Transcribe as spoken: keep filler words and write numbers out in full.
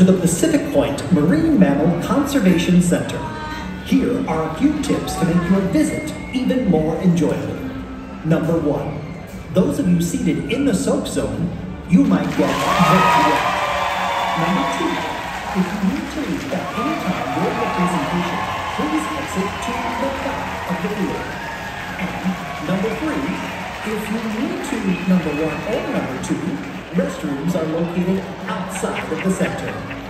to the Pacific Point Marine Mammal Conservation Center. Here are a few tips to make your visit even more enjoyable. Number one, those of you seated in the soak zone, you might get very wet. Number two, if you need to leave at any time during the presentation, please exit to the back of the field. And number three, if you need to number one or number two, restrooms are located outside of the center.